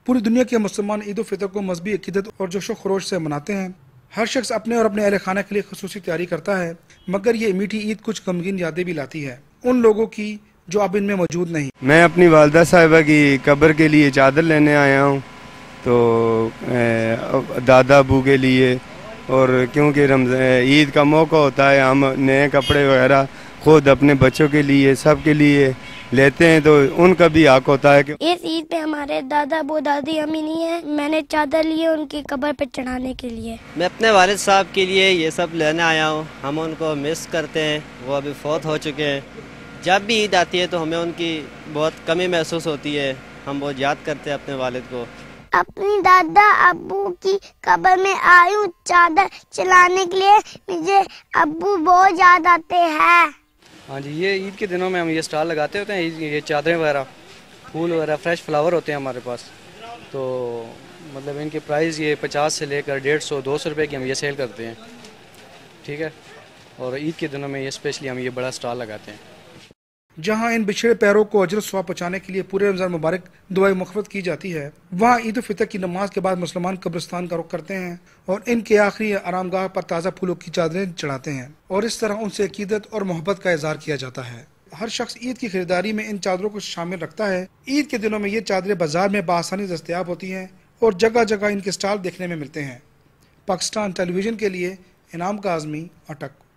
पूरी दुनिया के मुसलमान ईद उल फितर को मजहबी अकीदत और जोशो खरोश से मनाते हैं। हर शख्स अपने और अपने अहल खाना के लिए खुसूसी तैयारी करता है, मगर ये मीठी ईद कुछ गमगीन यादें भी लाती है उन लोगों की जो अब इनमें मौजूद नहीं। मैं अपनी वालदा साहिबा की कब्र के लिए चादर लेने आया हूँ, तो दादा अबू के लिए, और क्योंकि ईद का मौका होता है, हम नए कपड़े वगैरह खुद अपने बच्चों के लिए सब के लिए लेते हैं, तो उनका भी हक होता है कि इस ईद पे हमारे दादा अबू दादी अम्मी नहीं है, मैंने चादर ली है उनकी कब्र पे चढ़ाने के लिए। मैं अपने वालिद साहब के लिए ये सब लेने आया हूँ। हम उनको मिस करते हैं, वो अभी फौत हो चुके हैं। जब भी ईद आती है तो हमें उनकी बहुत कमी महसूस होती है, हम बहुत याद करते हैं अपने वालिद को। अपनी दादा अब्बू की कब्र में आई हूँ चादर चलाने के लिए, मुझे अब्बू बहुत याद आते हैं। हाँ जी, ये ईद के दिनों में हम ये स्टॉल लगाते होते हैं, ये चादरें वगैरह, फूल वगैरह, फ्रेश फ्लावर होते हैं हमारे पास। तो मतलब इनके प्राइस ये 50 से लेकर 150 200 रुपए की हम ये सेल करते हैं, ठीक है। और ईद के दिनों में ये स्पेशली हम ये बड़ा स्टॉल लगाते हैं। जहां इन बिछड़े पैरों को अजर सवाब पहुंचाने के लिए पूरे रमजान मुबारक दुआएं मुखफ़त की जाती है, वहां ईद उल फितर की नमाज के बाद मुसलमान कब्रिस्तान का रुख करते हैं और इनके आखिरी आरामगाह पर ताज़ा फूलों की चादरें चढ़ाते हैं और इस तरह उनसे अकीदत और मोहब्बत का इजहार किया जाता है। हर शख्स ईद की खरीदारी में इन चादरों को शामिल रखता है। ईद के दिनों में ये चादरें बाजार में बआसानी दस्तयाब होती हैं और जगह जगह इनके स्टॉल देखने में मिलते हैं। पाकिस्तान टेलीविजन के लिए इनाम काज़मी, अटक।